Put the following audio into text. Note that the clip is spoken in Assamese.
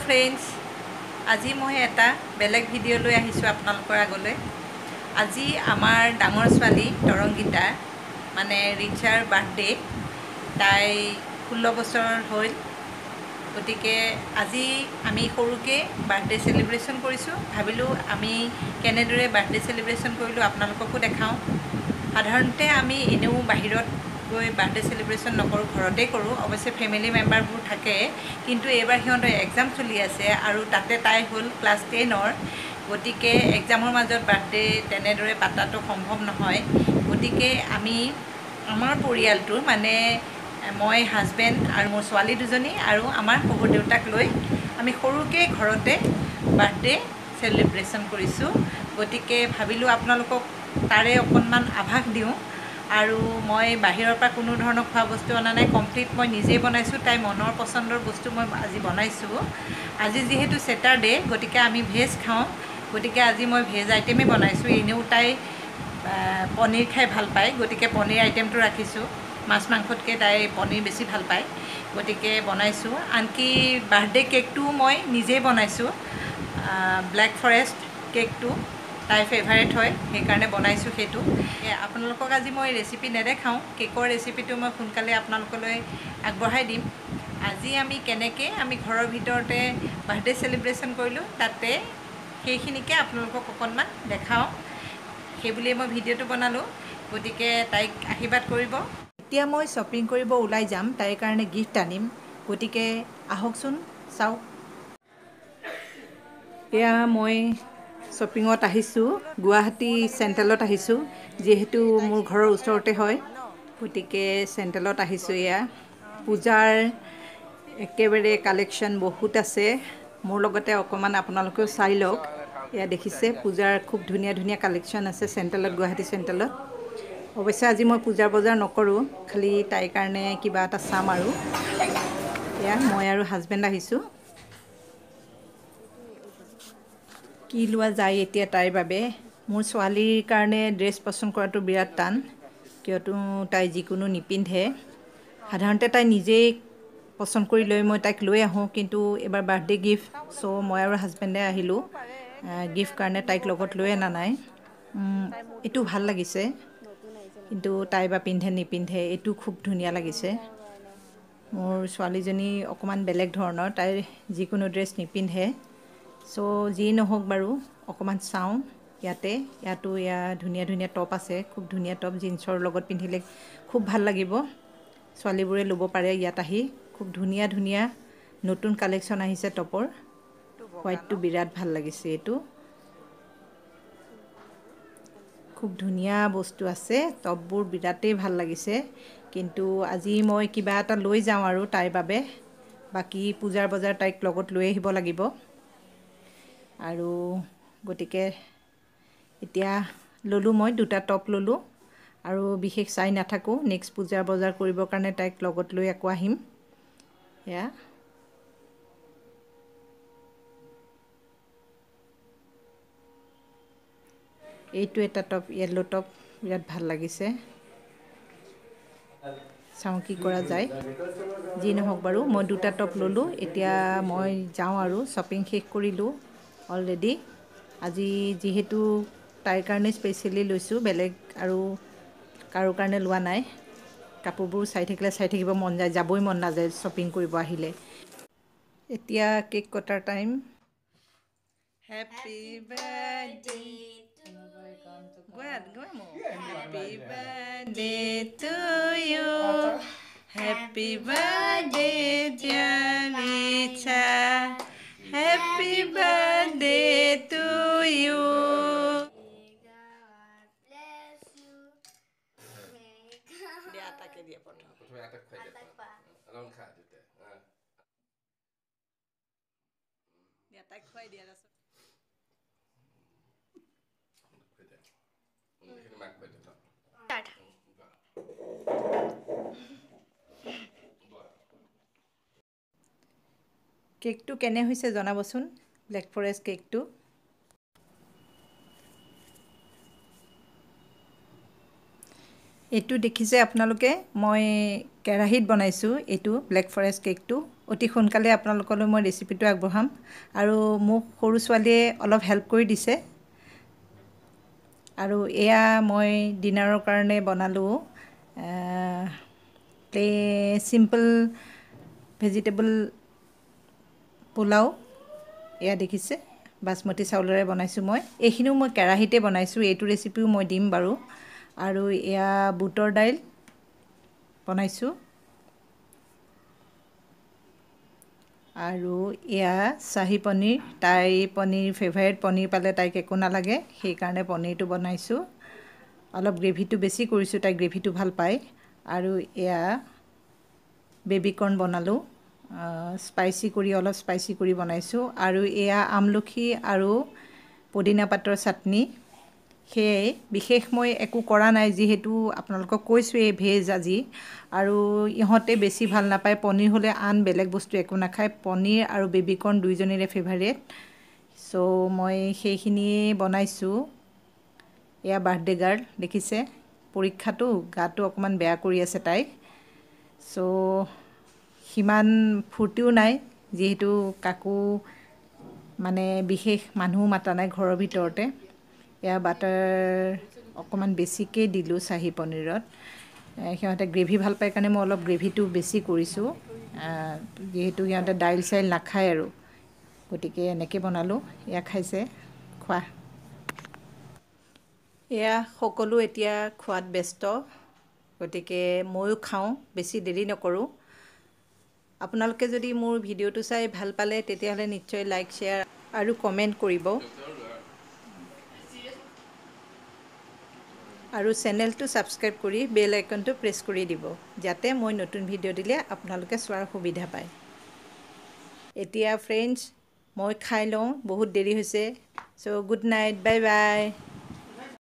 ফ্ৰেণ্ডছ, আজি মই এটা বেলেগ ভিডিঅ' লৈ আহিছোঁ আপোনালোকৰ আগলৈ। আজি আমাৰ ডাঙৰ ছোৱালী তৰংগীতা মানে ৰিচাৰ বাৰ্থডে। তাই 16 বছৰ হ'ল। গতিকে আজি আমি সৰুকৈ বাৰ্থডে চেলিব্ৰেশ্যন কৰিছোঁ। ভাবিলোঁ আমি কেনেদৰে বাৰ্থডে চেলিব্ৰেশ্যন কৰিলোঁ আপোনালোককো দেখাওঁ। সাধাৰণতে আমি এনেও বাহিৰত গৈ বাৰ্থডে চেলিব্ৰেশ্যন নকৰোঁ, ঘৰতে কৰোঁ। অৱশ্যে ফেমিলি মেম্বাৰবোৰ থাকে, কিন্তু এইবাৰ সিহঁতৰ এক্সাম চলি আছে আৰু তাতে তাই হ'ল ক্লাছ 10ৰ। গতিকে এক্সামৰ মাজত বাৰ্থডে তেনেদৰে পাতাটো সম্ভৱ নহয়। গতিকে আমি আমাৰ পৰিয়ালটোৰ মানে মই, হাজবেণ্ড আৰু মোৰ ছোৱালী দুজনী আৰু আমাৰ শহুৰ দেউতাক লৈ আমি সৰুকৈ ঘৰতে বাৰ্থডে চেলিব্ৰেশ্যন কৰিছোঁ। গতিকে ভাবিলোঁ আপোনালোকক তাৰে অকণমান আভাস দিওঁ। আৰু মই বাহিৰৰ পৰা কোনো ধৰণৰ খোৱা বস্তু অনা নাই, কমপ্লিট মই নিজেই বনাইছোঁ। তাই মনৰ পচন্দৰ বস্তু মই আজি বনাইছোঁ। আজি যিহেতু ছেটাৰডে, গতিকে আমি ভেজ খাওঁ। গতিকে আজি মই ভেজ আইটেমেই বনাইছোঁ। এনেও তাই পনীৰ খাই ভাল পায়, গতিকে পনীৰ আইটেমটো ৰাখিছোঁ। মাছ মাংসতকৈ তাই পনীৰ বেছি ভাল পায়, গতিকে বনাইছোঁ। আনকি বাৰ্থডে কেকটোও মই নিজেই বনাইছোঁ। ব্লেক ফৰেষ্ট কেকটো তাইৰ ফেভাৰেট হয়, সেইকাৰণে বনাইছোঁ সেইটো। আপোনালোকক আজি মই ৰেচিপি নেদেখাওঁ, কেকৰ ৰেচিপিটো মই সোনকালে আপোনালোকলৈ আগবঢ়াই দিম। আজি আমি কেনেকৈ আমি ঘৰৰ ভিতৰতে বাৰ্থডে চেলিব্ৰেশ্যন কৰিলোঁ, তাতে সেইখিনিকে আপোনালোকক অকণমান দেখাওঁ। সেইবুলিয়ে মই ভিডিঅ'টো বনালোঁ। গতিকে তাইক আশীৰ্বাদ কৰিব। এতিয়া মই শ্বপিং কৰিব ওলাই যাম, তাইৰ কাৰণে গিফ্ট আনিম। গতিকে আহকচোন চাওক। এয়া মই শ্বপিঙত আহিছোঁ, গুৱাহাটী চেণ্ট্ৰেলত আহিছোঁ। যিহেতু মোৰ ঘৰৰ ওচৰতে হয়, গতিকে চেণ্ট্ৰেলত আহিছোঁ। এয়া পূজাৰ একেবাৰে কালেকশ্যন বহুত আছে। মোৰ লগতে অকণমান আপোনালোকেও চাই লওক। এয়া দেখিছে, পূজাৰ খুব ধুনীয়া ধুনীয়া কালেকশ্যন আছে চেণ্ট্ৰেলত, গুৱাহাটী চেণ্ট্ৰেলত। অৱশ্যে আজি মই পূজাৰ বজাৰ নকৰোঁ, খালি তাইৰ কাৰণে কিবা এটা চাম আৰু। এয়া মই আৰু হাজবেণ্ড আহিছোঁ। কি লোৱা যায় এতিয়া তাইৰ বাবে। মোৰ ছোৱালীৰ কাৰণে ড্ৰেছ পচন্দ কৰাটো বিৰাট টান, কিয়তো তাই যিকোনো নিপিন্ধে। সাধাৰণতে তাই নিজেই পচন্দ কৰি লৈ মই তাইক লৈ আহোঁ, কিন্তু এইবাৰ বাৰ্থডে গিফ্ট, চ' মই আৰু হাজবেণ্ডে আহিলোঁ গিফ্ট কাৰণে। তাইক লগত লৈ অনা নাই। এইটো ভাল লাগিছে, কিন্তু তাই বা পিন্ধে নিপিন্ধে। এইটো খুব ধুনীয়া লাগিছে। মোৰ ছোৱালীজনী অকণমান বেলেগ ধৰণৰ, তাইৰ যিকোনো ড্ৰেছ নিপিন্ধে। চ' যি নহওক বাৰু, অকণমান চাওঁ। ইয়াতো ধুনীয়া ধুনীয়া টপ আছে, খুব ধুনীয়া টপ। জিন্সৰ লগত পিন্ধিলে খুব ভাল লাগিব। ছোৱালীবোৰে ল'ব পাৰে ইয়াত আহি। খুব ধুনীয়া ধুনীয়া নতুন কালেকশ্যন আহিছে টপৰ। হোৱাইটটো বিৰাট ভাল লাগিছে। এইটো খুব ধুনীয়া বস্তু আছে, টপবোৰ বিৰাটেই ভাল লাগিছে। কিন্তু আজি মই কিবা এটা লৈ যাওঁ আৰু তাইৰ বাবে। বাকী পূজাৰ বজাৰ তাইক লগত লৈ আহিব লাগিব। আৰু গতিকে এতিয়া ল'লোঁ, মই 2টা টপ ল'লোঁ। আৰু বিশেষ চাই নাথাকোঁ, নেক্সট পূজাৰ বজাৰ কৰিবৰ কাৰণে তাইক লগত লৈ আকৌ আহিম। এয়া এইটো এটা টপ, য়েল্ল' টপ, বিৰাট ভাল লাগিছে। চাওঁ কি কৰা যায়। যি নহওক বাৰু, মই 2টা টপ ল'লোঁ। এতিয়া মই যাওঁ আৰু। শ্বপিং শেষ কৰিলোঁ অলৰেডি। আজি যিহেতু তাইৰ কাৰণে স্পেচিয়েলি লৈছোঁ, বেলেগ আৰু কাৰো কাৰণে লোৱা নাই। কাপোৰবোৰ চাই থাকিলে চাই থাকিব মন যায়, যাবই মন নাযায় শ্বপিং কৰিব আহিলে। এতিয়া কেক কটাৰ time. Happy birthday Happy birthday to you. Happy birthday, dear Richa. Happy birthday to you. Bless you. Dia atake dia potong. Atak pa. Alon kha dite. Dia atak khoi dia rasa. Start. কেকটো কেনে হৈছে জনাবচোন, ব্লেক ফৰেষ্ট কেকটো। এইটো দেখিছে আপোনালোকে, মই কেৰাহীত বনাইছোঁ এইটো ব্লেক ফৰেষ্ট কেকটো। অতি সোনকালে আপোনালোকলৈ মই ৰেচিপিটো আগবঢ়াম আৰু মোক সৰু ছোৱালীয়ে অলপ হেল্প কৰি দিছে আৰু এয়া মই ডিনাৰৰ কাৰণে বনালোঁ চিম্পল ভেজিটেবল পোলাও এয়া দেখিছে বাসমতি চাউলেৰে বনাইছোঁ মই এইখিনিও মই কেৰাহীতে বনাইছোঁ এইটো ৰেচিপিও মই দিম বাৰু আৰু এয়া বুটৰ দাইল বনাইছোঁ আৰু এয়া চাহী পনীৰ তাই পনীৰ ফেভাৰিট পনীৰ পালে তাইক একো নালাগে সেইকাৰণে পনীৰটো বনাইছোঁ অলপ গ্ৰেভিটো বেছি কৰিছোঁ তাই গ্ৰেভিটো ভাল পায় আৰু এয়া বেবিকৰ্ণ বনালোঁ স্পাইচি কৰি অলপ স্পাইচি কৰি বনাইছোঁ আৰু এয়া আমলখি আৰু পুদিনা পাতৰ চাটনি সেয়ে বিশেষ মই একো কৰা নাই যিহেতু আপোনালোকক কৈছোঁৱেই ভেজ আজি আৰু ইহঁতে বেছি ভাল নাপায় পনীৰ হ'লে আন বেলেগ বস্তু একো নাখায় পনীৰ আৰু বেবিকৰ্ণ দুইজনীৰে ফেভাৰিট চ' মই সেইখিনিয়ে বনাইছোঁ এয়া বাৰ্থডে গাৰ্ল দেখিছে পৰীক্ষাটো গাটো অকণমান বেয়া কৰি আছে তাই চ' সিমান ফূৰ্তিও নাই যিহেতু কাকো মানে বিশেষ মানুহ মাতা নাই ঘৰৰ ভিতৰতে এয়া বাটাৰ অকণমান বেছিকৈ দিলোঁ চাহী পনীৰত সিহঁতে গ্ৰেভি ভাল পায় কাৰণে মই অলপ গ্ৰেভিটো বেছি কৰিছোঁ যিহেতু সিহঁতে দাইল চাইল নাখায় আৰু গতিকে এনেকৈ বনালোঁ এয়া খাইছে খোৱা এয়া সকলো এতিয়া খোৱাত ব্যস্ত গতিকে ময়ো খাওঁ বেছি দেৰি নকৰোঁ আপোনালোকে যদি মোৰ ভিডিঅ'টো চাই ভাল পালে তেতিয়াহ'লে নিশ্চয় লাইক শ্বেয়াৰ আৰু কমেণ্ট কৰিব আৰু চেনেলটো ছাবস্ক্ৰাইব কৰি বেল আইকনটো প্ৰেছ কৰি দিব যাতে মই নতুন ভিডিঅ' দিলে আপোনালোকে চোৱাৰ সুবিধা পায় এতিয়া ফ্ৰেণ্ডছ মই খাই লওঁ বহুত দেৰি হৈছে চ' গুড নাইট বাই বাই